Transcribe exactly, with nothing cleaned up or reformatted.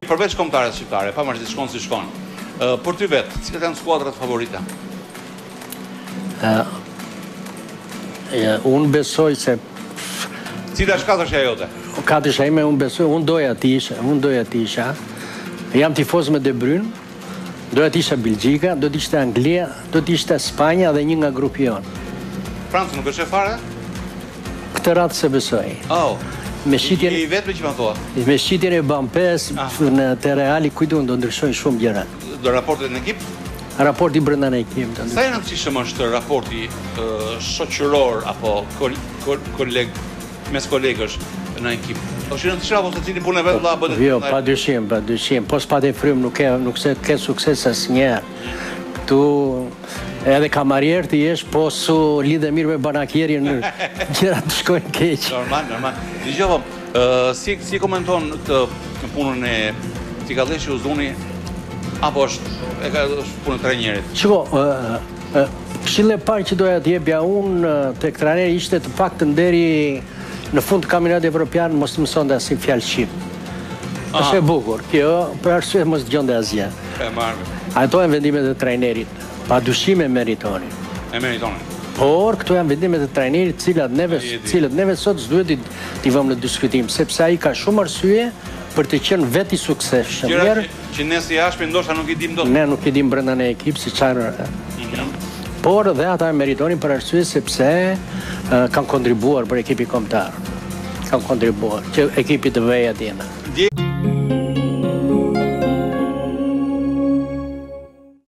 përveç kombëtarët shqiptare, pavarësisht shkon si shkon. Uh, për ty vetë, cilat janë skuadrat favorita? Uh, ja, unë besoj se... Cila është katërsha jote? Katërsha ime, unë besoj, unë doja t'isha, unë doja t'isha. Jam tifoz me De Bruyne, doja t'isha Belgjika, do t'ishte Anglia, do t'ishte Spanja dhe një nga grupi jonë. Francë nuk është e fare? Këtë ratë se besoj. Oh, me shqitjen, i vetë me që më thua? Me shqitjen e Bampes ah. në te Reali, kujtu do ndryshojnë shumë gjëra. Do raportet në ekip? Raporti brenda në ekip. Sa e rëndësishëm është raporti uh, shoqëror apo kol, kol, koleg, mes kolegësh në ekip? është i rëndësishëm apo se cili punë vetë vëlla bëhet? Jo, pa dyshim, pa dyshim. Po s'pa të frym nuk ke nuk se ke sukses asnjëherë. Këtu edhe kamarier ti jesh, po su lidhe mirë me banakierin, gjërat të shkojnë keq. Normal, normal. Dgjova, uh, si si komenton këtë punën e Cikalleshi Uzuni apo është e ka është punë e trajnerit? Shiko, uh, uh, këshilla e parë që doja të jepja unë tek trajneri ishte të paktën deri në fund të kampionatit evropian mos të mësonte asnjë fjalë shqip. Është e bukur. Kjo për arsye mos dëgjonte asgjë. E marrë. Ato janë vendimet e trajnerit. Pa dyshim e meritonin. E meritonin. Por këto janë vendimet e trajnerit, cilat neve, cilat neve sot s'duhet t'i vëmë në diskutim, sepse ai ka shumë arsye për të qenë vetë i suksesshëm. Gjëra që ne si jashtë ndoshta nuk i dim dot. Ne nuk i dim brenda në ekip si çfarë. Por dhe ata meritonin për arsye sepse uh, kanë kontribuar për ekipi kombëtar. Kanë kontribuar që ekipi të vejë atje.